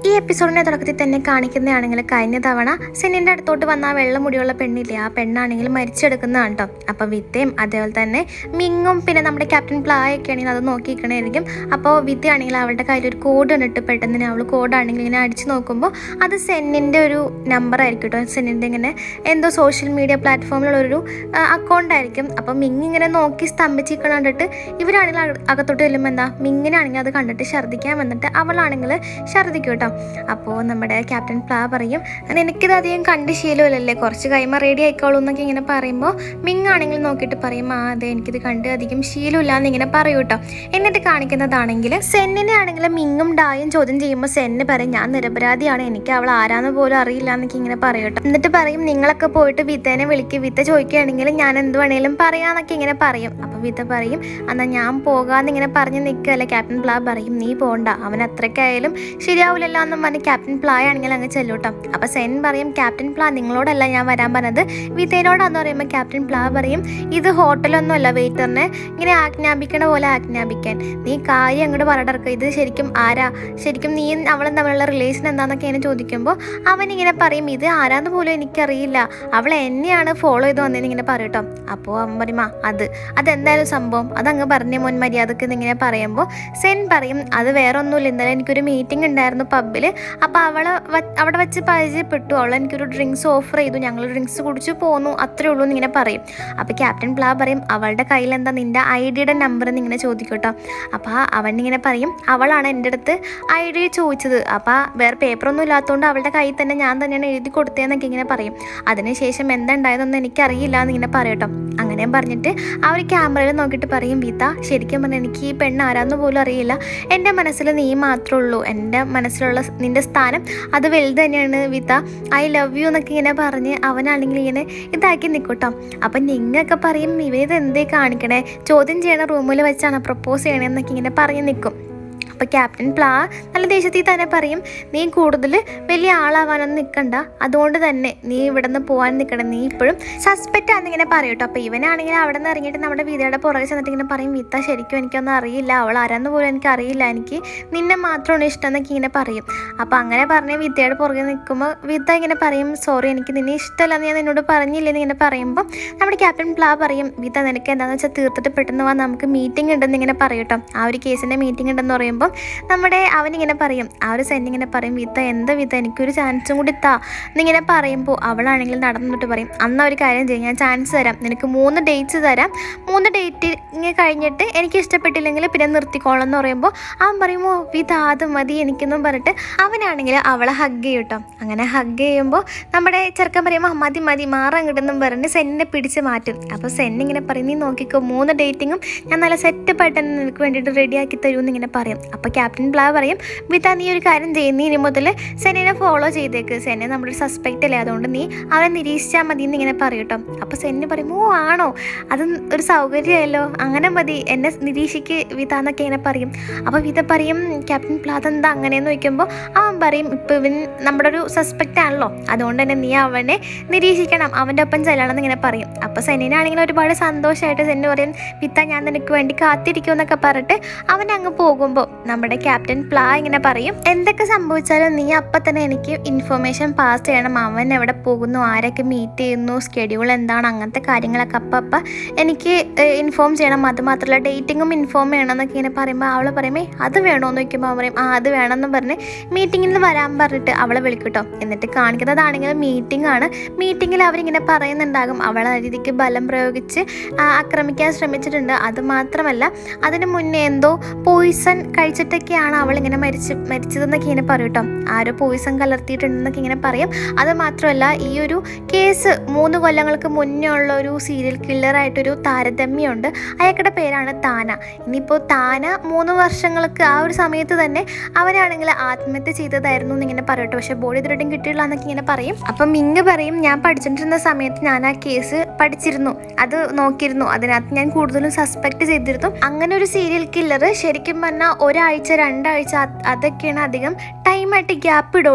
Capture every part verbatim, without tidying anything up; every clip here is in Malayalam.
ഈ എപ്പിസോഡിന്റെ തുടക്കത്തിൽ തന്നെ കാണിക്കുന്നതാണെങ്കിൽ കഴിഞ്ഞ തവണ സെന്നിന്റെ അടുത്തോട്ട് വന്ന ആ വെള്ള മുടിയുള്ള പെണ്ണില്ലേ, ആ പെണ്ണാണെങ്കിൽ മരിച്ചെടുക്കുന്നതാണ് കേട്ടോ. അപ്പോൾ വിത്തയും അതേപോലെ തന്നെ മിങ്ങും പിന്നെ നമ്മുടെ ക്യാപ്റ്റൻ പ്ലായൊക്കെ ആണെങ്കിൽ അത് നോക്കിയിരിക്കണമായിരിക്കും. അപ്പോൾ വിത്ത ആണെങ്കിൽ അവളുടെ കയ്യിൽ ഒരു കോഡ് കണ്ടിട്ട് പെട്ടെന്ന് അവൾ കോഡാണെങ്കിൽ ഇങ്ങനെ അടിച്ചു നോക്കുമ്പോൾ അത് സെന്നിൻ്റെ ഒരു നമ്പർ ആയിരിക്കും കേട്ടോ. സെന്നിൻ്റെ ഇങ്ങനെ എന്തോ സോഷ്യൽ മീഡിയ പ്ലാറ്റ്ഫോമിലുള്ളൊരു അക്കൗണ്ട് ആയിരിക്കും. അപ്പോൾ മിങ് ഇങ്ങനെ നോക്കി സ്തംഭിച്ചിരിക്കണം കണ്ടിട്ട് ഇവരാണെങ്കിൽ അകത്തോട്ട് ചെല്ലുമ്പോൾ എന്താ മിങ്ങിനാണെങ്കിൽ അത് കണ്ടിട്ട് ഛർദ്ദിക്കാൻ വന്നിട്ട് അവളാണെങ്കിൽ ഛർദ്ദിക്കും കേട്ടോ. അപ്പോൾ നമ്മുടെ ക്യാപ്റ്റൻ പ്ലാ പറയും, എനിക്കിത് അധികം കണ്ട് ശീലമില്ലല്ലേ, കുറച്ച് കഴിയുമ്പോൾ റെഡി ആയിക്കോളൂ എന്നൊക്കെ ഇങ്ങനെ പറയുമ്പോൾ മിങ് ആണെങ്കിൽ നോക്കിയിട്ട് പറയും, ആ അതെ എനിക്കിത് കണ്ട് അധികം ശീലമില്ല എന്നിങ്ങനെ പറയൂ കേട്ടോ. എന്നിട്ട് കാണിക്കുന്നതാണെങ്കിൽ സെന്നിനെ ആണെങ്കിൽ മിങ്ങും ഡായും ചോദ്യം ചെയ്യുമ്പോൾ സെന്ന് പറയും, ഞാൻ നിരപരാധിയാണ്, എനിക്ക് അവൾ ആരാന്ന് പോലും അറിയില്ല എന്നൊക്കെ ഇങ്ങനെ പറയും കേട്ടോ. എന്നിട്ട് പറയും, നിങ്ങളൊക്കെ പോയിട്ട് വിത്തേനെ വിളിക്കും, വിത്ത ചോദിക്കുകയാണെങ്കിൽ ഞാൻ എന്ത് വേണേലും പറയാന്നൊക്കെ ഇങ്ങനെ പറയും. അപ്പോൾ വിത്ത പറയും, എന്നാൽ ഞാൻ പോകാമെന്നിങ്ങനെ പറഞ്ഞ് നിൽക്കുകയല്ലേ. ക്യാപ്റ്റൻ പ്ലാ പറയും, നീ പോകണ്ട, അവൻ അത്രയ്ക്കായാലും ശരിയാവില്ലല്ലോ എന്നും പറഞ്ഞ് ക്യാപ്റ്റൻ പ്ലാ ആണെങ്കിൽ അങ്ങ് ചെല്ലൂട്ടോ. അപ്പോൾ സെൻ പറയും, ക്യാപ്റ്റൻ പ്ലാ നിങ്ങളോടല്ല ഞാൻ വരാൻ പറഞ്ഞത് വിതേനോടാന്ന് പറയുമ്പോൾ ക്യാപ്റ്റൻ പ്ലാ പറയും, ഇത് ഹോട്ടലൊന്നുമല്ല വെയിറ്ററിനെ ഇങ്ങനെ ആജ്ഞാപിക്കണ പോലെ ആജ്ഞാപിക്കാൻ, നീ കാര്യം അങ്ങോട്ട് പറഞ്ഞിടക്കുക, ഇത് ശരിക്കും ആരാ, ശരിക്കും നീ അവളും തമ്മിലുള്ള റിലേഷൻ എന്താണെന്നൊക്കെ എന്നെ ചോദിക്കുമ്പോൾ അവനിങ്ങനെ പറയും, ഇത് ആരാന്ന് പോലും എനിക്കറിയില്ല, അവൾ എന്നെയാണ് ഫോളോ ചെയ്ത് വന്നതെന്ന് ഇങ്ങനെ പറയും കേട്ടോ. അപ്പോൾ അവൻ പറയും, ആ അത് അതെന്തായാലും സംഭവം അതങ്ങ് പറഞ്ഞ മുൻ മര്യാദക്ക് എന്നിങ്ങനെ പറയുമ്പോൾ സെൻ പറയും, അത് വേറെ ഒന്നുമില്ല, ഇന്നലെ എനിക്കൊരു മീറ്റിംഗ് ഉണ്ടായിരുന്നു പബ്ബിൽ, അപ്പോൾ അവളെ അവിടെ വെച്ച് പരിചയപ്പെട്ടു, അവൾ എനിക്കൊരു ഡ്രിങ്ക്സ് ഓഫർ ചെയ്തു, ഞങ്ങൾ ഡ്രിങ്ക്സ് കുടിച്ച് പോന്നു, അത്രേ ഉള്ളൂ എന്നിങ്ങനെ പറയും. അപ്പോൾ ക്യാപ്റ്റൻ പ്ലാ പറയും, അവളുടെ കയ്യിൽ എന്താ നിൻ്റെ ഐ ഡിയുടെ നമ്പർ എന്നിങ്ങനെ ചോദിക്കും കേട്ടോ. അപ്പോൾ അവനിങ്ങനെ പറയും, അവളാണ് എൻ്റെ അടുത്ത് ഐ ഡി ചോദിച്ചത്, അപ്പോൾ വേറെ പേപ്പറൊന്നും ഇല്ലാത്തതുകൊണ്ട് അവളുടെ കയ്യിൽ തന്നെ ഞാൻ തന്നെയാണ് എഴുതി കൊടുത്തതെന്നൊക്കെ ഇങ്ങനെ പറയും. അതിനുശേഷം എന്താ ഉണ്ടായതൊന്നും എനിക്കറിയില്ല എന്നിങ്ങനെ പറയും കേട്ടോ. അങ്ങനെയും പറഞ്ഞിട്ട് അവർ ക്യാമറയിൽ നോക്കിയിട്ട് പറയും, വീത്ത ശരിക്കും പറഞ്ഞാൽ എനിക്ക് ഈ പെണ്ണ് ആരാന്ന് പോലും അറിയില്ല, എൻ്റെ മനസ്സിൽ നീ മാത്രമേ ഉള്ളൂ, എൻ്റെ മനസ്സിലുള്ള നിൻ്റെ സ്ഥാനം അത് വലുത് തന്നെയാണ് വീത്ത, ഐ ലവ് യു എന്നൊക്കെ ഇങ്ങനെ പറഞ്ഞ് അവനാണെങ്കിൽ ഇങ്ങനെ ഇതാക്കി നിൽക്കൂട്ടോ. അപ്പം നിങ്ങൾക്കെ പറയും, ഇവരിത് എന്തേ കാണിക്കണേ, ചോദ്യം ചെയ്യണ റൂമിൽ വെച്ചാണ് പ്രപ്പോസ് ചെയ്യണമെന്നൊക്കെ ഇങ്ങനെ പറഞ്ഞ് നിൽക്കും. അപ്പോൾ ക്യാപ്റ്റൻ പ്ലാ നല്ല ദേഷ്യത്തിൽ തന്നെ പറയും, നീ കൂടുതൽ വലിയ ആളാവാനൊന്നും നിൽക്കണ്ട, അതുകൊണ്ട് തന്നെ നീ ഇവിടെ നിന്ന് പോകാൻ നിൽക്കണം, നീ ഇപ്പോഴും സസ്പെക്റ്റ് ആണെന്നിങ്ങനെ പറയും കേട്ടോ. അപ്പോൾ ഇവനാണെങ്കിൽ അവിടെ നിന്ന് ഇറങ്ങിയിട്ട് നമ്മുടെ വീതയുടെ പുറകെ ചെന്നിട്ട് ഇങ്ങനെ പറയും, വിത്ത ശരിക്കും എനിക്കൊന്നും അറിയില്ല, അവൾ ആരാന്ന് പോലും എനിക്ക് അറിയില്ല, എനിക്ക് നിന്നെ മാത്രമാണ് ഇഷ്ടം എന്നൊക്കെ ഇങ്ങനെ പറയും. അപ്പോൾ അങ്ങനെ പറഞ്ഞ് വിത്തയുടെ പുറകെ നിൽക്കുമ്പോൾ വിത്ത ഇങ്ങനെ പറയും, സോറി എനിക്ക് നിന്നെ ഇഷ്ടമല്ലെന്ന് ഞാൻ നിന്നോട് പറഞ്ഞില്ലെന്ന് ഇങ്ങനെ പറയുമ്പോൾ നമ്മുടെ ക്യാപ്റ്റൻ പ്ലാ പറയും, വിത്ത നിനക്ക് എന്താണെന്ന് വെച്ചാൽ തീർത്തിട്ട് പെട്ടെന്ന് വാ, നമുക്ക് മീറ്റിംഗ് ഉണ്ടെന്ന് ഇങ്ങനെ പറയും കേട്ടോ. ആ ഒരു കേസിൻ്റെ മീറ്റിംഗ് ഉണ്ടെന്ന് പറയുമ്പോൾ നമ്മുടെ അവനിങ്ങനെ പറയും, ആ ഒരു സെന്നിങ്ങനെ പറയും, വിത്ത എന്താ വിത്ത എനിക്കൊരു ചാൻസും കൂടി താ എന്നിങ്ങനെ പറയുമ്പോൾ അവളാണെങ്കിൽ നടന്നിട്ട് പറയും, അന്ന് ഒരു കാര്യം ചെയ്യും, ഞാൻ ചാൻസ് തരാം, നിനക്ക് മൂന്ന് ഡേറ്റ്സ് തരാം, മൂന്ന് ഡേറ്റ് ഇങ്ങനെ കഴിഞ്ഞിട്ട് എനിക്ക് ഇഷ്ടപ്പെട്ടില്ലെങ്കിൽ പിന്നെ നിർത്തിക്കോളാം എന്ന് പറയുമ്പോൾ അവൻ പറയുമോ വിത അത് മതി എനിക്കെന്നും പറഞ്ഞിട്ട് അവനാണെങ്കിൽ അവളെ ഹഗ് ചെയ്യും കേട്ടോ. അങ്ങനെ ഹഗ് ചെയ്യുമ്പോൾ നമ്മുടെ ചെറുക്കൻ പറയുമ്പോൾ മതി മതി മാറാൻ കിട്ടുമെന്നും പറഞ്ഞ് സെന്നിനെ പിടിച്ച് മാറ്റും. അപ്പോൾ സെന്നിങ്ങനെ പറയും, നീ നോക്കിക്കോ മൂന്ന് ഡേറ്റിങ്ങും ഞാൻ നല്ല സെറ്റപ്പായിട്ട് നിനക്ക് വേണ്ടിയിട്ട് റെഡിയാക്കി തരുമെന്ന് ഇങ്ങനെ പറയും. അപ്പോൾ ക്യാപ്റ്റൻ പ്ലാ പറയും, വിത നീ ഒരു കാര്യം ചെയ്യും, നീ ഇനി മുതൽ സെന്നിനെ ഫോളോ ചെയ്തേക്ക്, സെന്നെ നമ്മുടെ സസ്പെക്റ്റ് അല്ലേ, അതുകൊണ്ട് നീ അവനെ നിരീക്ഷിച്ചാൽ മതി എന്നിങ്ങനെ പറയും കേട്ടോ. അപ്പോൾ സെന്ന് പറയും, ഓ ആണോ, അത് ഒരു സൗകര്യമായല്ലോ, അങ്ങനെ മതി, എന്നെ നിരീക്ഷിക്ക് വിത എന്നൊക്കെ ഇങ്ങനെ പറയും. അപ്പോൾ വിത പറയും, ക്യാപ്റ്റൻ പ്ലാ അതെന്താ അങ്ങനെയെന്ന് ചോദിക്കുമ്പോൾ അവൻ പറയും, ഇപ്പോൾ ഇവൻ നമ്മുടെ ഒരു സസ്പെക്റ്റ് ആണല്ലോ, അതുകൊണ്ട് തന്നെ നീ അവനെ നിരീക്ഷിക്കണം, അവൻ്റെ ഒപ്പം ചെല്ലണം എന്നിങ്ങനെ പറയും. അപ്പോൾ സെന്നിനാണെങ്കിൽ ഒരുപാട് സന്തോഷമായിട്ട് സെന്ന് പറയും, വിത്ത ഞാൻ നിനക്ക് വേണ്ടി കാത്തിരിക്കും എന്നൊക്കെ പറഞ്ഞിട്ട് അവൻ അങ്ങ് പോകുമ്പോൾ നമ്മുടെ ക്യാപ്റ്റൻ പ്ലാ ഇങ്ങനെ പറയും, എന്തൊക്കെ സംഭവിച്ചാലും നീ അപ്പം തന്നെ എനിക്ക് ഇൻഫർമേഷൻ പാസ് ചെയ്യണം, അവൻ എവിടെ പോകുന്നു, ആരൊക്കെ മീറ്റ് ചെയ്യുന്നു, സ്കെഡ്യൂൾ എന്താണ്, അങ്ങനത്തെ കാര്യങ്ങളൊക്കെ അപ്പം അപ്പം എനിക്ക് ഇൻഫോം ചെയ്യണം, അത് മാത്രമല്ല ഡേറ്റിങ്ങും ഇൻഫോം ചെയ്യണം എന്നൊക്കെ ഇങ്ങനെ പറയുമ്പോൾ അവൾ പറയുമേ അത് വേണമെന്ന് ചോദിക്കുമ്പോൾ അവൻ പറയും, ആ അത് വേണമെന്ന് പറഞ്ഞ് മീറ്റിങ്ങിൽ നിന്ന് വരാൻ പറഞ്ഞിട്ട് അവളെ വിളിക്കട്ടോ. എന്നിട്ട് കാണിക്കുന്നതാണെങ്കിൽ മീറ്റിംഗ് ആണ്. മീറ്റിങ്ങിൽ അവരിങ്ങനെ പറയുന്നുണ്ടാകും, അവളെ രീതിക്ക് ബലം പ്രയോഗിച്ച് ആക്രമിക്കാൻ ശ്രമിച്ചിട്ടുണ്ട്, അത് മാത്രമല്ല അതിന് മുന്നേ എന്തോ പോയിസൺ കഴിച്ചിട്ടൊക്കെയാണ് അവളിങ്ങനെ മരിച്ച് മരിച്ചതെന്നൊക്കെ ഇങ്ങനെ പറയും കേട്ടോ. ആരോ പോയിസൺ കലർത്തിയിട്ടുണ്ടെന്നൊക്കെ ഇങ്ങനെ പറയും. അത് മാത്രമല്ല ഈ ഒരു കേസ് മൂന്ന് കൊല്ലങ്ങൾക്ക് മുന്നേ ഉള്ള ഒരു സീരിയൽ കില്ലറായിട്ടൊരു താരതമ്യമുണ്ട്, അയാളുടെ പേരാണ് താന. ഇനിയിപ്പോൾ താന മൂന്ന് വർഷങ്ങൾക്ക് ആ ഒരു സമയത്ത് തന്നെ അവനാണെങ്കിൽ ആത്മഹത്യ ചെയ്തതായിരുന്നു എന്നിങ്ങനെ പറയട്ടെ, പക്ഷെ ബോഡി ഇതുവരെയും കിട്ടിയില്ല എന്നൊക്കെ ഇങ്ങനെ പറയും. അപ്പം മിങ് പറയും, ഞാൻ പഠിച്ചിട്ടിരുന്ന സമയത്ത് ഞാൻ ആ കേസ് പഠിച്ചിരുന്നു, അത് നോക്കിയിരുന്നു, അതിനകത്ത് ഞാൻ കൂടുതലും സസ്പെക്ട് ചെയ്തിരുന്നു, അങ്ങനെ ഒരു സീരിയൽ കില്ലർ ശരിക്കും പറഞ്ഞാൽ ഒരാഴ്ച രണ്ടാഴ്ച അതൊക്കെയാണ് അധികം ടൈമായിട്ട് ഗ്യാപ്പ് ഇടുള്ളൂ,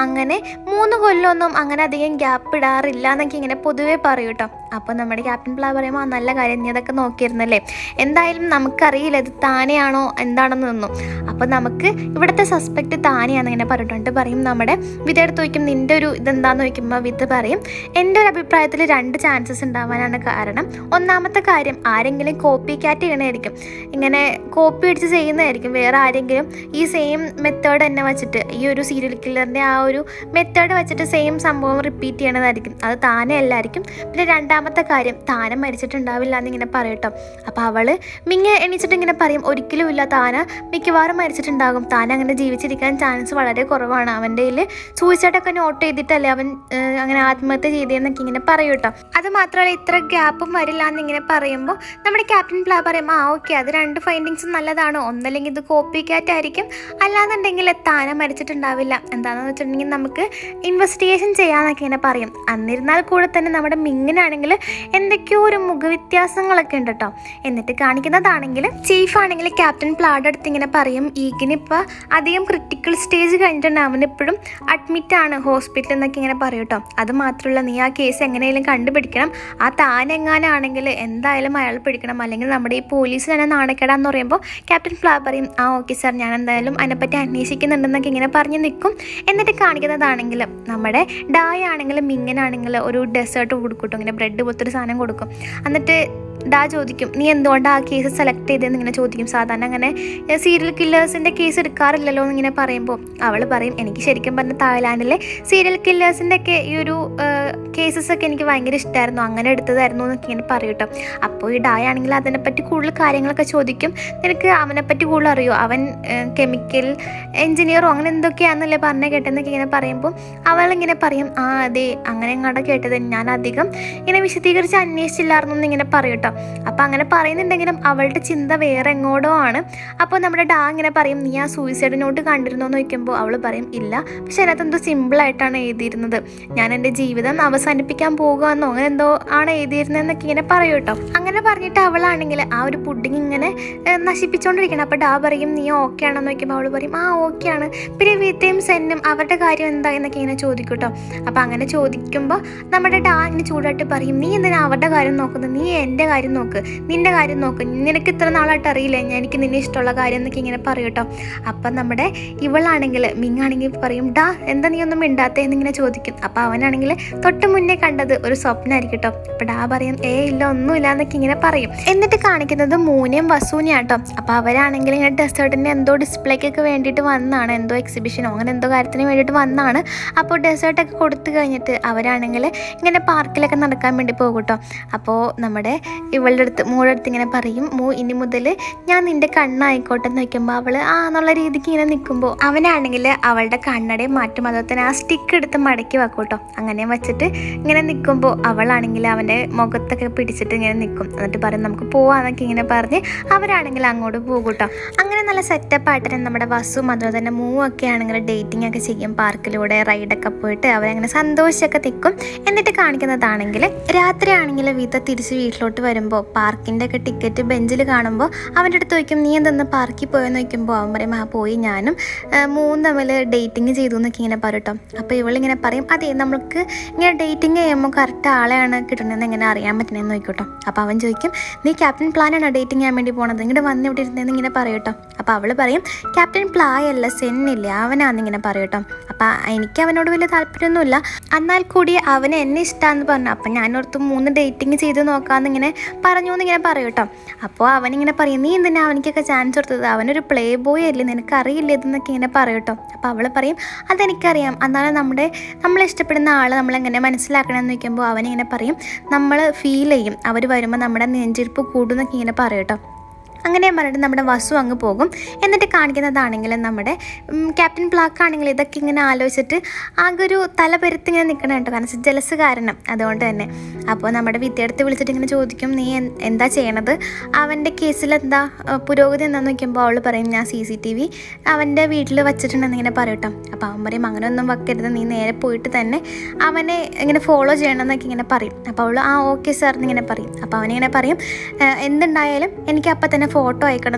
അങ്ങനെ മൂന്ന് കൊല്ലമൊന്നും അങ്ങനെ അധികം ഗ്യാപ്പ് ഇടാറില്ല എന്നൊക്കെ ഇങ്ങനെ പൊതുവേ പറയും കേട്ടോ. അപ്പോൾ നമ്മുടെ ക്യാപ്റ്റൻ പ്ലാ പറയുമ്പോൾ ആ നല്ല കാര്യം, നീ അതൊക്കെ നോക്കിയിരുന്നല്ലേ, എന്തായാലും നമുക്കറിയില്ല ഇത് താനെയാണോ എന്താണെന്ന് നിന്നും. അപ്പോൾ നമുക്ക് ഇവിടുത്തെ സസ്പെക്റ്റ് താനെയാണെന്ന് ഇങ്ങനെ പറഞ്ഞിട്ടുണ്ട്. പറയും നമ്മുടെ വിതെടുത്ത് ചോദിക്കും നിൻ്റെ ഒരു ഇതെന്താണെന്ന് ചോദിക്കുമ്പോൾ വിത്ത് പറയും എൻ്റെ ഒരു അഭിപ്രായത്തിൽ രണ്ട് ചാൻസസ് ഉണ്ടാവാനാണ് കാരണം. ഒന്നാമത്തെ കാര്യം ആരെങ്കിലും കോപ്പി ക്യാറ്റ് ചെയ്യണമായിരിക്കും, ഇങ്ങനെ കോപ്പി അടിച്ച് ചെയ്യുന്നതായിരിക്കും. വേറെ ആരെങ്കിലും ഈ സെയിം മെത്തേഡ് തന്നെ വെച്ചിട്ട് ഈ ഒരു സീരിയൽ കില്ലറിൻ്റെ ആ ഒരു മെത്തേഡ് വെച്ചിട്ട് സെയിം സംഭവം റിപ്പീറ്റ് ചെയ്യണതായിരിക്കും. അത് താനെ അല്ലായിരിക്കും. പിന്നെ രണ്ടാമത്തെ കാര്യം താനെ മരിച്ചിട്ടുണ്ടാവില്ല എന്നിങ്ങനെ പറയട്ടോ. അപ്പോൾ അവൾ മിങ്ങ എണീച്ചിട്ട് ഇങ്ങനെ പറയും ഒരിക്കലും ഇല്ല, താന മിക്കവാറും മരിച്ചിട്ടുണ്ടാകും, താൻ അങ്ങനെ ജീവിച്ചിരിക്കാൻ ചാൻസ് വളരെ കുറവാണ്, അവൻ്റെ കയ്യിൽ സൂയിസൈഡൊക്കെ നോട്ട് ചെയ്തിട്ടല്ലേ അവൻ അങ്ങനെ ആത്മഹത്യ ചെയ്തതെന്നൊക്കെ ഇങ്ങനെ പറയും കേട്ടോ. അത് മാത്രമല്ല ഇത്ര ഗ്യാപ്പും വരില്ല എന്നിങ്ങനെ പറയുമ്പോൾ നമ്മുടെ ക്യാപ്റ്റൻ പ്ലാ പറയും ആ ഓക്കെ അത് രണ്ട് ഫൈൻഡിങ്സും നല്ലതാണ്, ഒന്നല്ലെങ്കിൽ ഇത് കോപ്പി ക്യാറ്റ് ആയിരിക്കും, അല്ലാന്നുണ്ടെങ്കിൽ താന മരിച്ചിട്ടുണ്ടാവില്ല, എന്താണെന്ന് വെച്ചിട്ടുണ്ടെങ്കിൽ നമുക്ക് ഇൻവെസ്റ്റിഗേഷൻ ചെയ്യാമെന്നൊക്കെ ഇങ്ങനെ പറയും. എന്നിരുന്നാൽ കൂടെ തന്നെ നമ്മുടെ മിങ്ങിനാണെങ്കിൽ എന്തൊക്കെയോ ഒരു മുഖവ്യത്യാസങ്ങളൊക്കെ ഉണ്ട് കേട്ടോ. എന്നിട്ട് കാണിക്കുന്നതാണെങ്കിൽ ചീഫ് ആണെങ്കിൽ ക്യാപ്റ്റൻ പ്ലായുടെ അടുത്ത് ഇങ്ങനെ പറയും ഈഗിനിപ്പോൾ അധികം ക്രിട്ടിക്കൽ സ്റ്റേജ് കഴിഞ്ഞിട്ടുണ്ട്, അവനിപ്പോഴും അഡ്മിറ്റാണ് ഹോസ്പിറ്റലിൽ എന്നൊക്കെ ഇങ്ങനെ പറയും കേട്ടോ. അത് മാത്രമല്ല നീ ആ കേസ് എങ്ങനെയെങ്കിലും കണ്ടുപിടിക്കണം, ആ താനെങ്ങാനാണെങ്കിൽ എന്തായാലും അയാൾ പിടിക്കണം, അല്ലെങ്കിൽ നമ്മുടെ ഈ പോലീസ് തന്നെ നാണക്കേടാന്ന് പറയുമ്പോൾ ക്യാപ്റ്റൻ പ്ലാ പറയും ആ ഓക്കെ സാർ ഞാൻ എന്തായാലും അതിനെപ്പറ്റി അന്വേഷിക്കുന്നുണ്ടെന്നൊക്കെ ഇങ്ങനെ പറഞ്ഞ് നിൽക്കും. എന്നിട്ട് കാണിക്കുന്നതാണെങ്കിൽ നമ്മുടെ ഡായ് ആണെങ്കിൽ മിങ്ങനാണെങ്കിൽ ഒരു ഡെസേർട്ട് കൊടുക്കും, ഇങ്ങനെ ബ്രെഡ് പോലത്തൊരു സാധനം കൊടുക്കും. എന്നിട്ട് ഡാ ചോദിക്കും നീ എന്തുകൊണ്ടാണ് ആ കേസ് സെലക്ട് ചെയ്തതെന്ന് ഇങ്ങനെ ചോദിക്കും. സാധാരണ അങ്ങനെ സീരിയൽ കില്ലേഴ്സിൻ്റെ കേസ് എടുക്കാറില്ലല്ലോ എന്നിങ്ങനെ പറയുമ്പോൾ അവൾ പറയും എനിക്ക് ശരിക്കും പറഞ്ഞാൽ തായ്ലാൻഡിലെ സീരിയൽ കില്ലേഴ്സിൻ്റെ ഒക്കെ ഈ ഒരു കേസസൊക്കെ എനിക്ക് ഭയങ്കര ഇഷ്ടമായിരുന്നു, അങ്ങനെ എടുത്തതായിരുന്നു എന്നൊക്കെ ഇങ്ങനെ പറയും കേട്ടോ. അപ്പോൾ ഈ ഡായ് ആണെങ്കിൽ അതിനെപ്പറ്റി കൂടുതൽ കാര്യങ്ങളൊക്കെ ചോദിക്കും. നിനക്ക് അവനെപ്പറ്റി കൂടുതൽ അറിയോ, അവൻ കെമിക്കൽ എഞ്ചിനീയറോ അങ്ങനെ എന്തൊക്കെയാണെന്നല്ലേ പറഞ്ഞേ കേട്ടെന്നൊക്കെ ഇങ്ങനെ പറയുമ്പോൾ അവളിങ്ങനെ പറയും ആ അതെ അങ്ങനെ എങ്ങാണ്ട് കേട്ടത്, ഞാൻ അധികം ഇങ്ങനെ വിശദീകരിച്ച് അന്വേഷിച്ചില്ലായിരുന്നു എന്നിങ്ങനെ പറയും കേട്ടോ. അപ്പോൾ അങ്ങനെ പറയുന്നുണ്ടെങ്കിലും അവളുടെ ചിന്ത വേറെ എങ്ങോട്ടോ ആണ്. അപ്പോൾ നമ്മുടെ ഡാ ഇങ്ങനെ പറയും നീ ആ സൂയിസൈഡ് നോട്ട് കണ്ടിരുന്നോ എന്ന് ചോദിക്കുമ്പോൾ അവൾ പറയും ഇല്ല, പക്ഷെ അതിനകത്ത് എന്തോ സിമ്പിളായിട്ടാണ് എഴുതിയിരുന്നത്, ഞാൻ എൻ്റെ ജീവിതം അവസാനിപ്പിക്കാൻ പോകുകയെന്നോ അങ്ങനെ എന്തോ ആണ് എഴുതിയിരുന്നതെന്നൊക്കെ ഇങ്ങനെ പറയും കേട്ടോ. അങ്ങനെ പറഞ്ഞിട്ട് അവളാണെങ്കിൽ ആ ഒരു പുഡിങ് ഇങ്ങനെ നശിപ്പിച്ചുകൊണ്ടിരിക്കണം. അപ്പോൾ ഡാ പറയും നീ ഓക്കെ ആണെന്ന് ചോദിക്കുമ്പോൾ അവൾ പറയും ആ ഓക്കെ ആണ്, പിന്നെ വീത്തയും സെന്നും അവരുടെ കാര്യം എന്താ എന്നൊക്കെ ഇങ്ങനെ ചോദിക്കും കേട്ടോ. അപ്പോൾ അങ്ങനെ ചോദിക്കുമ്പോൾ നമ്മുടെ ഡാ ഇങ്ങനെ ചൂടായിട്ട് പറയും നീ എന്തിനാ അവരുടെ കാര്യം നോക്കുന്നത്, നീ എൻ്റെ കാര്യം നോക്ക്, നിൻ്റെ കാര്യം നോക്ക്, നിനക്ക് ഇത്ര നാളായിട്ട് അറിയില്ല ഞാൻ എനിക്ക് നിന്നെ ഇഷ്ടമുള്ള കാര്യം എന്നൊക്കെ ഇങ്ങനെ പറയും കേട്ടോ. അപ്പം നമ്മുടെ ഇവളാണെങ്കിൽ മിങ്ങാണെങ്കിൽ പറയും ഡാ എന്താ നീ ഒന്നും മിണ്ടാത്തേ എന്നിങ്ങനെ ചോദിക്കും. അപ്പോൾ അവനാണെങ്കിൽ തൊട്ട് മുന്നേ കണ്ടത് ഒരു സ്വപ്നമായിരിക്കും കേട്ടോ. അപ്പോൾ ഡാ പറയും ഏ ഇല്ല ഒന്നുമില്ല എന്നൊക്കെ ഇങ്ങനെ പറയും. എന്നിട്ട് കാണിക്കുന്നത് മൂനയും വസൂനെയും കേട്ടോ. അപ്പോൾ അവരാണെങ്കിൽ ഇങ്ങനെ ഡെസേർട്ടിൻ്റെ എന്തോ ഡിസ്പ്ലേക്കൊക്കെ വേണ്ടിയിട്ട് വന്നാണ്, എന്തോ എക്സിബിഷനോ അങ്ങനെ എന്തോ കാര്യത്തിന് വേണ്ടിയിട്ട് വന്നാണ്. അപ്പോൾ ഡെസേർട്ടൊക്കെ കൊടുത്തു കഴിഞ്ഞിട്ട് അവരാണെങ്കിൽ ഇങ്ങനെ പാർക്കിലൊക്കെ നടക്കാൻ വേണ്ടി പോകും കേട്ടോ. അപ്പോൾ നമ്മുടെ ഇവളുടെ അടുത്ത് മൂടെ അടുത്ത് ഇങ്ങനെ പറയും മൂ ഇനി മുതൽ ഞാൻ നിൻ്റെ കണ്ണായിക്കോട്ടെ എന്ന് വയ്ക്കുമ്പോൾ അവൾ ആ എന്നുള്ള രീതിക്ക് ഇങ്ങനെ നിൽക്കുമ്പോൾ അവനാണെങ്കിൽ അവളുടെ കണ്ണടയും മാറ്റും, അതുപോലെ തന്നെ ആ സ്റ്റിക്ക് എടുത്ത് മടക്കി വെക്കും കേട്ടോ. അങ്ങനെ വെച്ചിട്ട് ഇങ്ങനെ നിൽക്കുമ്പോൾ അവളാണെങ്കിൽ അവൻ്റെ മുഖത്തൊക്കെ പിടിച്ചിട്ട് ഇങ്ങനെ നിൽക്കും. എന്നിട്ട് പറയും നമുക്ക് പോവാന്നൊക്കെ ഇങ്ങനെ പറഞ്ഞ് അവരാണെങ്കിൽ അങ്ങോട്ട് പോകും കേട്ടോ. അങ്ങനെ നല്ല സെറ്റപ്പായിട്ട് തന്നെ നമ്മുടെ വസും അതുപോലെ തന്നെ മൂവൊക്കെ ആണെങ്കിൽ ഡേറ്റിംഗ് ഒക്കെ ചെയ്യും, പാർക്കിലൂടെ റൈഡൊക്കെ പോയിട്ട് അവരങ്ങനെ സന്തോഷമൊക്കെ നിൽക്കും. എന്നിട്ട് കാണിക്കുന്നതാണെങ്കിൽ രാത്രിയാണെങ്കിൽ വീത്ത തിരിച്ച് വീട്ടിലോട്ട് വരുമ്പോൾ പാർക്കിൻ്റെ ഒക്കെ ടിക്കറ്റ് ബെഞ്ചിൽ കാണുമ്പോൾ അവൻ്റെ അടുത്ത് ചോദിക്കും നീ എന്തെന്ന് പാർക്കിൽ പോയെന്ന് ചോദിക്കുമ്പോൾ അവൻ പറയും ആ പോയി ഞാനും മൂന്ന് തമ്മിൽ ഡേറ്റിങ് ചെയ്തു എന്നൊക്കെ ഇങ്ങനെ പറയട്ടോ. അപ്പോൾ ഇവളിങ്ങനെ പറയും അതെ നമ്മൾക്ക് ഇങ്ങനെ ഡേറ്റിങ് ചെയ്യുമ്പോൾ കറക്റ്റ് ആളെയാണ് കിട്ടണമെന്ന് എങ്ങനെ അറിയാൻ പറ്റണമെന്ന് നോക്കിക്കോട്ടോ. അപ്പോൾ അവൻ ചോദിക്കും നീ ക്യാപ്റ്റൻ പ്ലാനാണോ ഡേറ്റിംഗ് ചെയ്യാൻ വേണ്ടി പോകണത്, ഇങ്ങോട്ട് വന്ന് ഇവിടെ ഇരുന്നതെന്ന് ഇങ്ങനെ പറയട്ടോ. അപ്പോൾ അവൾ പറയും ക്യാപ്റ്റൻ പ്ലായല്ല സെന്നില്ല അവനാന്നിങ്ങനെ പറയട്ടോ. അപ്പോൾ എനിക്ക് അവനോട് വലിയ താല്പര്യമൊന്നുമില്ല, എന്നാൽ കൂടി അവന് എന്നെ ഇഷ്ടമാണെന്ന് പറഞ്ഞു. അപ്പം ഞാനോർത്ത് മൂന്ന് ഡേറ്റിംഗ് ചെയ്ത് നോക്കാമെന്ന് ഇങ്ങനെ പറഞ്ഞു എന്നിങ്ങനെ പറയും കേട്ടോ. അപ്പോൾ അവനിങ്ങനെ പറയും നീ എന്തിനാ അവനിക്കൊക്കെ ചാൻസ് കൊടുത്തത്, അവനൊരു പ്ലേ ബോയ് അല്ലേ നിനക്കറിയില്ല ഇതെന്നൊക്കെ ഇങ്ങനെ പറയും കേട്ടോ. അപ്പോൾ അവൾ പറയും അതെനിക്കറിയാം, എന്നാലും നമ്മുടെ നമ്മളെ ഇഷ്ടപ്പെടുന്ന ആൾ നമ്മളെങ്ങനെ മനസ്സിലാക്കണമെന്ന് ചോദിക്കുമ്പോൾ അവനിങ്ങനെ പറയും നമ്മൾ ഫീൽ ചെയ്യും, അവർ വരുമ്പോൾ നമ്മുടെ നെഞ്ചിരിപ്പ് കൂടുന്നൊക്കെ ഇങ്ങനെ പറയും കേട്ടോ. അങ്ങനെ പറഞ്ഞിട്ട് നമ്മുടെ വസു അങ്ങ് പോകും. എന്നിട്ട് കാണിക്കുന്നതാണെങ്കിൽ നമ്മുടെ ക്യാപ്റ്റൻ പ്ലാക്ക് ആണെങ്കിൽ ഇതൊക്കെ ഇങ്ങനെ ആലോചിച്ചിട്ട് ആകെ ഒരു തല പെരുത്ത് ഇങ്ങനെ നിൽക്കണം കേട്ടോ, കാരണം ജലസ് കാരണം അതുകൊണ്ട് തന്നെ. അപ്പോൾ നമ്മുടെ വിദ്യാർത്ഥി വിളിച്ചിട്ട് ഇങ്ങനെ ചോദിക്കും നീ എന്താ ചെയ്യണത്, അവൻ്റെ കേസിൽ എന്താ പുരോഗതി എന്താണെന്ന് നോക്കുമ്പോൾ അവൾ പറയും ഞാൻ സി സി ടി വി അവൻ്റെ വീട്ടിൽ വച്ചിട്ടുണ്ടെന്ന് ഇങ്ങനെ പറയും കേട്ടോ. അപ്പോൾ അവൻ പറയും അങ്ങനെ ഒന്നും വെക്കരുത്, നീ നേരെ പോയിട്ട് തന്നെ അവനെ ഇങ്ങനെ ഫോളോ ചെയ്യണമെന്നൊക്കെ ഇങ്ങനെ പറയും. അപ്പോൾ അവൾ ആ ഓക്കെ സാർ എന്നിങ്ങനെ പറയും. അപ്പോൾ അവനിങ്ങനെ പറയും എന്തുണ്ടായാലും എനിക്ക് അപ്പം തന്നെ ഫോട്ടോ അയക്കണമെന്നും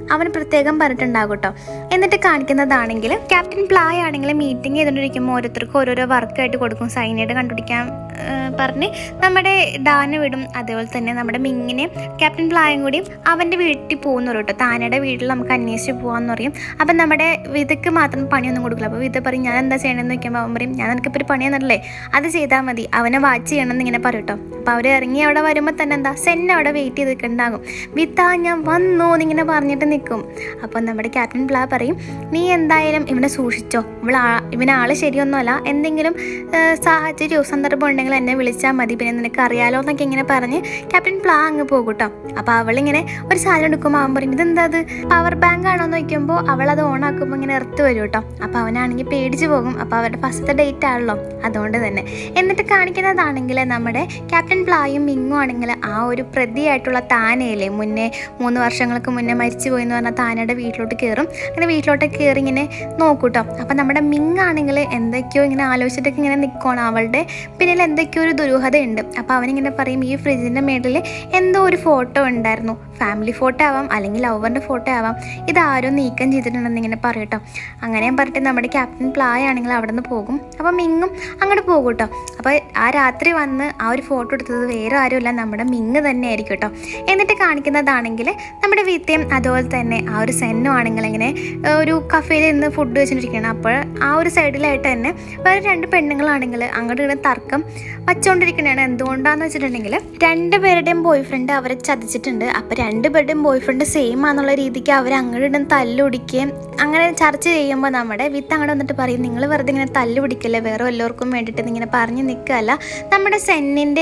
അവൻ പ്രത്യേകം പറഞ്ഞിട്ടുണ്ടാകും കേട്ടോ. എന്നിട്ട് കാണിക്കുന്നതാണെങ്കിൽ ക്യാപ്റ്റൻ പ്ലായ് ആണെങ്കിൽ മീറ്റിംഗ് ചെയ്തുകൊണ്ടിരിക്കുമ്പോൾ ഓരോരുത്തർക്കും ഓരോരോ വർക്കായിട്ട് കൊടുക്കും. സൈനൈഡ് കണ്ടുപിടിക്കാൻ പറഞ്ഞ് നമ്മുടെ ഡാനെ വിടും. അതേപോലെ തന്നെ നമ്മുടെ മിങ്ങിനെ ക്യാപ്റ്റൻ പ്ലായും കൂടി അവൻ്റെ വീട്ടിൽ പോകുന്നു കേട്ടോ. താനയുടെ വീട്ടിൽ നമുക്ക് അന്വേഷിച്ച് പോകാമെന്ന് പറയും. അപ്പം നമ്മുടെ വിതയ്ക്ക് മാത്രം പണിയൊന്നും കൊടുക്കില്ല. അപ്പോൾ വിത പറയും ഞാൻ എന്താ ചെയ്യണമെന്ന് വയ്ക്കുമ്പോൾ അവൻ പറയും ഞാൻ നിനക്കിപ്പോൾ ഒരു പണിയെന്നല്ലേ, അത് ചെയ്താൽ മതി, അവനെ വാച്ച് ചെയ്യണമെന്ന് ഇങ്ങനെ പറയും കേട്ടോ. അപ്പോൾ അവർ ഇറങ്ങി അവിടെ വരുമ്പോൾ തന്നെ എന്താ സെൻ അവിടെ വെയിറ്റ് ചെയ്ത് നിൽക്കുന്നുണ്ടാകും. വിത്ത ഞാൻ വന്നു എന്നിങ്ങനെ പറഞ്ഞിട്ട് നിൽക്കും. അപ്പോൾ നമ്മുടെ ക്യാപ്റ്റൻ പ്ലാ പറയും നീ എന്തായാലും ഇവനെ സൂക്ഷിച്ചോ, ഇവളാ ഇവനാൾ ശരിയൊന്നുമല്ല, എന്തെങ്കിലും സാഹചര്യമോ സന്ദർഭം ഉണ്ടെങ്കിൽ എന്നെ വിളിച്ചാൽ മതി, പിന്നെ നിനക്ക് അറിയാലോ എന്നൊക്കെ ഇങ്ങനെ പറഞ്ഞ് ക്യാപ്റ്റൻ പ്ലാ അങ്ങ് പോകും കേട്ടോ. അപ്പോൾ അവളിങ്ങനെ ഒരു സാധനം എടുക്കുമ്പോൾ അവൻ പറയും ഇതെന്താ അത് പവർ ബാങ്ക് ആണോ എന്ന് വയ്ക്കുമ്പോൾ അവളത് ഓൺ ആക്കുമ്പോൾ ഇങ്ങനെ എർത്ത് വരും കേട്ടോ. അപ്പോൾ അവനാണെങ്കിൽ പേടിച്ച് പോകും. അപ്പോൾ അവരുടെ ഫസ്റ്റ് ഡേറ്റ് ആണല്ലോ, അതുകൊണ്ട് തന്നെ. എന്നിട്ട് കാണിക്കുന്നതാണെങ്കിൽ നമ്മുടെ ക്യാപ്റ്റൻ പ്ലായും മിങ്ങും ആണെങ്കിൽ ആ ഒരു പ്രതിയായിട്ടുള്ള താനയില്ലേ, മുന്നേ മൂന്ന് വർഷങ്ങൾക്ക് മുന്നേ മരിച്ചു പോയി എന്ന് പറഞ്ഞാൽ താനയുടെ വീട്ടിലോട്ട് കയറും. അങ്ങനെ വീട്ടിലോട്ട് കയറി ഇങ്ങനെ നോക്കൂട്ടോ. അപ്പം നമ്മുടെ മിങ് ആണെങ്കിൽ എന്തൊക്കെയോ ഇങ്ങനെ ആലോചിച്ചിട്ടൊക്കെ ഇങ്ങനെ നിൽക്കുകയാണ്. അവളുടെ പിന്നിൽ എന്തൊക്കെയോ ഒരു ദുരൂഹതയുണ്ട്. അപ്പോൾ അവനിങ്ങനെ പറയും ഈ ഫ്രിഡ്ജിൻ്റെ മേളിൽ എന്തോ ഒരു ഫോട്ടോ ഉണ്ടായിരുന്നു, ഫാമിലി ഫോട്ടോ ആവാം അല്ലെങ്കിൽ ലവറിൻ്റെ ഫോട്ടോ ആവാം, ഇതാരോ നീക്കം ചെയ്തിട്ടുണ്ടെന്ന് ഇങ്ങനെ പറയും കേട്ടോ. അങ്ങനെയും പറഞ്ഞിട്ട് നമ്മുടെ ക്യാപ്റ്റൻ പ്ലായ് ആണെങ്കിൽ അവിടെ നിന്ന് പോകും. അപ്പോൾ മിങ്ങും അങ്ങോട്ട് പോകും കേട്ടോ. അപ്പോൾ ആ രാത്രി വന്ന് ആ ഒരു ഫോട്ടോ എടുത്തത് വേറെ ആരുമില്ല, നമ്മുടെ മിങ് തന്നെ ആയിരിക്കും കേട്ടോ. എന്നിട്ട് കാണിക്കുന്നതാണെങ്കിൽ നമ്മുടെ വിത്തയും അതുപോലെ തന്നെ ആ ഒരു സെന്നും ആണെങ്കിൽ ഇങ്ങനെ ഒരു കഫേയിൽ നിന്ന് ഫുഡ് വെച്ചിട്ടിരിക്കുകയാണ്. അപ്പോൾ ആ ഒരു സൈഡിലായിട്ട് തന്നെ വേറെ രണ്ട് പെണ്ണുങ്ങളാണെങ്കിൽ അങ്ങോട്ട് ഇങ്ങനെ തർക്കം വച്ചുകൊണ്ടിരിക്കുന്നതാണ്. എന്തുകൊണ്ടാന്ന് വെച്ചിട്ടുണ്ടെങ്കിൽ രണ്ടുപേരുടെയും ബോയ് ഫ്രണ്ട് അവരെ ചതിച്ചിട്ടുണ്ട്. അപ്പോൾ രണ്ടുപേരുടെയും ബോയ് ഫ്രണ്ട് സെയിം ആണെന്നുള്ള രീതിക്ക് അവർ അങ്ങോട്ട് ഇടുന്ന തല്ലുപിടിക്കുകയും അങ്ങനെ ചർച്ച ചെയ്യുമ്പോൾ നമ്മുടെ വിത്ത് അങ്ങോട്ട് വന്നിട്ട് പറയും നിങ്ങൾ വെറുതെ ഇങ്ങനെ തല്ല് പിടിക്കല്ലേ, വേറെ എല്ലാവർക്കും വേണ്ടിയിട്ട് ഇങ്ങനെ പറഞ്ഞ് നിൽക്കുകയല്ല, നമ്മുടെ സെന്നിൻ്റെ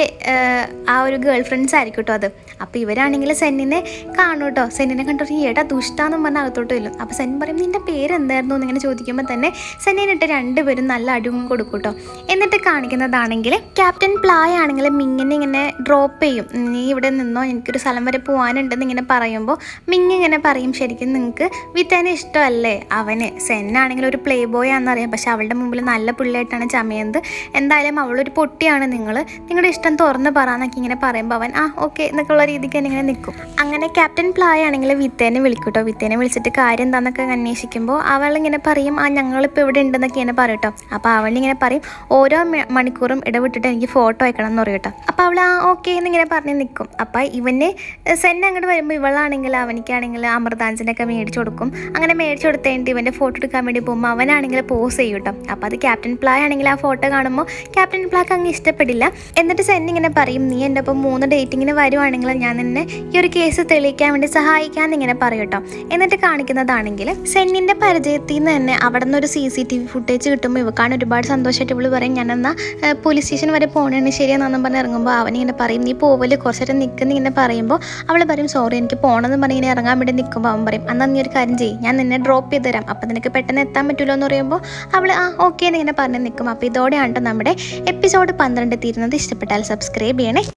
ആ ഒരു ഗേൾ ഫ്രണ്ട്സ് ആയിരിക്കും കേട്ടോ അത്. അപ്പോൾ ഇവരാണെങ്കിൽ സെന്നിനെ കാണും കേട്ടോ. സെന്നിനെ കണ്ടിട്ട് ഏട്ടാ ദുഷ്ടാന്നും പറഞ്ഞ് അകത്തോട്ട് വരും. അപ്പോൾ സെൻ പറയും നിൻ്റെ പേരെന്തായിരുന്നു എന്നിങ്ങനെ ചോദിക്കുമ്പോൾ തന്നെ സെന്നിനിട്ട് രണ്ടുപേരും നല്ല അടിവും കൊടുക്കും കേട്ടോ. എന്നിട്ട് കാണിക്കുന്നതാണെങ്കിൽ ക്യാപ്റ്റൻ പ്ലായ് ആണെങ്കിൽ മിങ്ങിനെ ഇങ്ങനെ ഡ്രോപ്പ് ചെയ്യും. നീ ഇവിടെ നിന്നോ, എനിക്കൊരു സ്ഥലം വരെ പോകാനുണ്ടെന്ന് ഇങ്ങനെ പറയുമ്പോൾ മിങ് ഇങ്ങനെ പറയും ശരിക്കും നിങ്ങൾക്ക് വിത്തേനെ ഇഷ്ടമല്ലേ അവന്. സെന്നാണെങ്കിൽ ഒരു പ്ലേ ബോയ് ആണെന്നറിയാം, പക്ഷെ അവളുടെ മുമ്പിൽ നല്ല പുള്ളിയായിട്ടാണ് ചമയുന്നത്. എന്തായാലും അവളൊരു പൊട്ടിയാണ്, നിങ്ങൾ നിങ്ങളുടെ ഇഷ്ടം തുറന്ന് പറയാന്നൊക്കെ ഇങ്ങനെ പറയുമ്പോൾ അവൻ ആ ഓക്കെ എന്നൊക്കെയുള്ള രീതിക്ക് തന്നെ ഇങ്ങനെ നിൽക്കും. അങ്ങനെ ക്യാപ്റ്റൻ പ്ലായ് ആണെങ്കിൽ വിത്തേനെ വിളിക്കും കേട്ടോ. വിത്തേനെ വിളിച്ചിട്ട് കാര്യം എന്താണെന്നൊക്കെ അന്വേഷിക്കുമ്പോൾ അവളിങ്ങനെ പറയും ആ ഞങ്ങളിപ്പോൾ ഇവിടെ ഉണ്ടെന്നൊക്കെ ഇങ്ങനെ പറയും കേട്ടോ. അപ്പോൾ അവളിങ്ങനെ പറയും ഓരോ മണിക്കൂറും ഇടവിട്ടിട്ട് എനിക്ക് ഫോട്ടോ അയക്കണം എന്ന് പറയും കേട്ടോ. അപ്പോൾ അവൾ ആ ഓക്കെ എന്നിങ്ങനെ പറഞ്ഞ് നിൽക്കും. അപ്പോൾ ഇവന് സെൻ അങ്ങോട്ട് വരുമ്പോൾ ഇവളാണെങ്കിൽ അവനിക്കാണെങ്കിൽ അമൃതാഞ്ജനൊക്കെ മേടിച്ചു കൊടുക്കും. അങ്ങനെ മേടിച്ചു കൊടുത്തേണ്ടി ഇവൻ്റെ ഫോട്ടോ എടുക്കാൻ വേണ്ടി പോകുമ്പോൾ അവനാണെങ്കിൽ പോസ് ചെയ്യും കേട്ടോ. അപ്പോൾ അത് ക്യാപ്റ്റൻ പ്ലായ് ആണെങ്കിൽ ആ ഫോട്ടോ കാണുമ്പോൾ ക്യാപ്റ്റൻ പ്ലാക്ക് അങ്ങ് ഇഷ്ടപ്പെടില്ല. എന്നിട്ട് സെൻ ഇങ്ങനെ പറയും നീ എൻ്റെ ഒപ്പം മൂന്ന് ഡേറ്റിങ്ങിന് വരുവാണെങ്കിൽ ഞാൻ നിന്നെ ഈ ഒരു കേസ് തെളിയിക്കാൻ വേണ്ടി സഹായിക്കാമെന്ന് ഇങ്ങനെ പറയും കേട്ടോ. എന്നിട്ട് കാണിക്കുന്നതാണെങ്കിൽ സെന്നിൻ്റെ പരിചയത്തിൽ നിന്ന് തന്നെ അവിടെ നിന്ന് ഒരു C C T V footage കിട്ടുമ്പോൾ ഇവക്കാണ് ഒരുപാട് സന്തോഷമായിട്ട് ഇവള് പറയും ഞാനെന്നാൽ പോലീസ് സ്റ്റേഷൻ വരെ പോകണേണ് ശരിയെന്നു പറഞ്ഞ് ഇറങ്ങുമ്പോൾ അവനിങ്ങനെ പറയും നീ പോവല് കുറച്ച് നേരം നിൽക്കുന്ന ഇങ്ങനെ പറയുമ്പോൾ അവൾ പറയും സോറി എനിക്ക് പോകണമെന്ന് പറഞ്ഞ് ഇങ്ങനെ ഇറങ്ങാൻ വേണ്ടി നിൽക്കുമ്പോൾ അവൻ പറയും എന്നാൽ നീ ഒരു കാര്യം ചെയ്യും ഞാൻ നിന്നെ ഡ്രോപ്പ് ചെയ്ത് തരാം, അപ്പം നിനക്ക് പെട്ടെന്ന് എത്താൻ പറ്റുമല്ലോ എന്ന് പറയുമ്പോൾ അവൾ ആ ഓക്കെ എന്നിങ്ങനെ പറഞ്ഞ് നിൽക്കും. അപ്പോൾ ഇതോടെയാണ് നമ്മുടെ എപ്പിസോഡ് പന്ത്രണ്ട് തീരുന്നത്. ഇഷ്ടപ്പെട്ടാൽ സബ്സ്ക്രൈബ് ചെയ്യണേ.